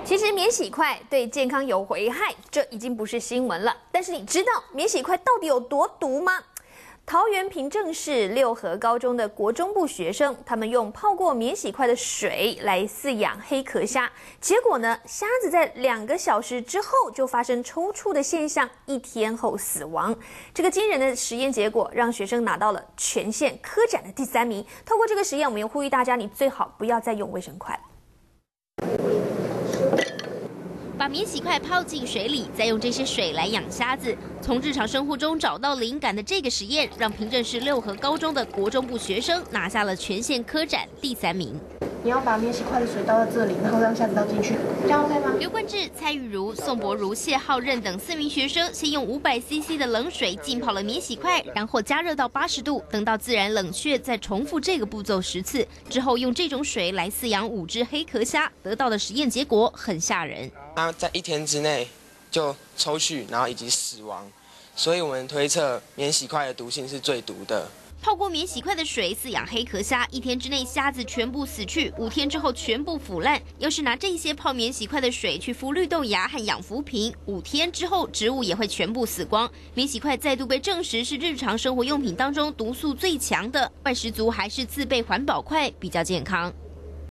其实免洗筷对健康有危害，这已经不是新闻了。但是你知道免洗筷到底有多毒吗？桃园平镇市六合高中的国中部学生，他们用泡过免洗筷的水来饲养黑壳虾，结果呢，虾子在2个小时之后就发生抽搐的现象，1天后死亡。这个惊人的实验结果让学生拿到了全县科展的第3名。透过这个实验，我们也呼吁大家，你最好不要再用卫生筷。 把免洗筷泡进水里，再用这些水来养虾子。从日常生活中找到灵感的这个实验，让平镇市六合高中的国中部学生拿下了全县科展第3名。 你要把免洗筷的水倒到这里，然后让虾子倒进去，这样 OK 吗？ 刘冠志、蔡玉如、宋博如、谢浩任等4名学生，先用500cc 的冷水浸泡了免洗筷，然后加热到80度，等到自然冷却，再重复这个步骤10次。之后用这种水来饲养5只黑壳虾，得到的实验结果很吓人。 它在1天之内就抽搐，然后以及死亡，所以我们推测免洗筷的毒性是最毒的。 泡过免洗筷的水饲养黑壳虾，1天之内虾子全部死去，5天之后全部腐烂。要是拿这些泡免洗筷的水去敷绿豆芽和养浮萍，5天之后植物也会全部死光。免洗筷再度被证实是日常生活用品当中毒素最强的，外食族还是自备环保筷比较健康。